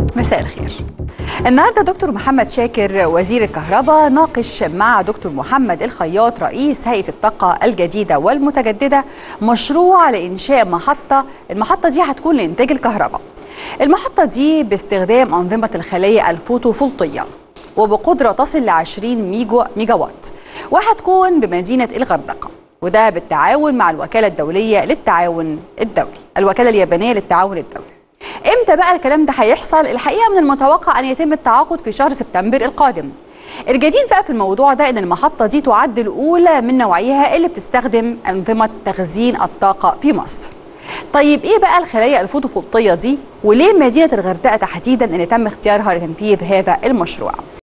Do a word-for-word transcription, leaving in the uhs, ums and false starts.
مساء الخير. النهارده دكتور محمد شاكر وزير الكهرباء ناقش مع دكتور محمد الخياط رئيس هيئة الطاقة الجديدة والمتجددة مشروع لإنشاء محطة. المحطة دي هتكون لإنتاج الكهرباء. المحطة دي باستخدام أنظمة الخلية الفوتوفولطية وبقدرة تصل ل عشرين ميجا وات، وهتكون بمدينة الغردقة، وده بالتعاون مع الوكالة الدولية للتعاون الدولي، الوكالة اليابانية للتعاون الدولي. امتى بقى الكلام ده هيحصل؟ الحقيقه من المتوقع ان يتم التعاقد في شهر سبتمبر القادم. الجديد بقى في الموضوع ده ان المحطه دي تعد الاولى من نوعها اللي بتستخدم انظمه تخزين الطاقه في مصر. طيب ايه بقى الخلايا الفوتوفولطيه دي؟ وليه مدينه الغردقه تحديدا اللي تم اختيارها لتنفيذ هذا المشروع؟